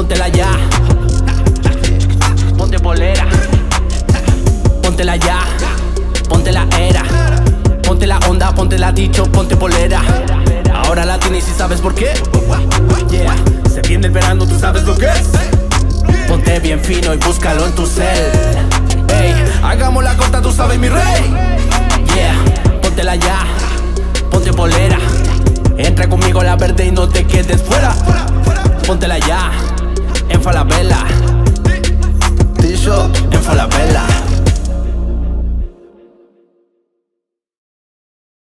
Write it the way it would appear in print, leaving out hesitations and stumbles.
Póntela ya, ponte polera. Póntela ya, ponte la era. Ponte la onda, ponte la dicho, ponte polera. Ahora la tienes y sabes por qué. Yeah, se viene el verano, tú sabes lo que es. Ponte bien fino y búscalo en tu cel. Ey, hagamos la corta, tú sabes mi rey. Yeah, póntela ya, ponte polera. Entra conmigo a la verde y no te quedes fuera. Póntela ya, en Falabella. TSHOP, en Falabella.